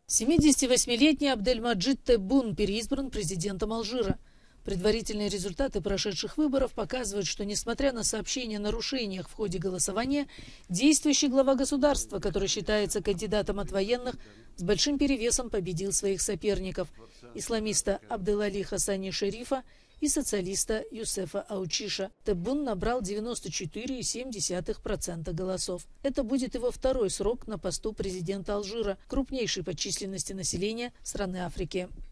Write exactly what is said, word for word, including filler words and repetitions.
семидесятивосьмилетний Абдельмаджид Теббун переизбран президентом Алжира. Предварительные результаты прошедших выборов показывают, что, несмотря на сообщения о нарушениях в ходе голосования, действующий глава государства, который считается кандидатом от военных, с большим перевесом победил своих соперников – исламиста Абделали Хасани Шерифа и социалиста Юсефа Аучиша. Теббун набрал девяносто четыре целых семь десятых процента голосов. Это будет его второй срок на посту президента Алжира, крупнейшей по численности населения страны Африки.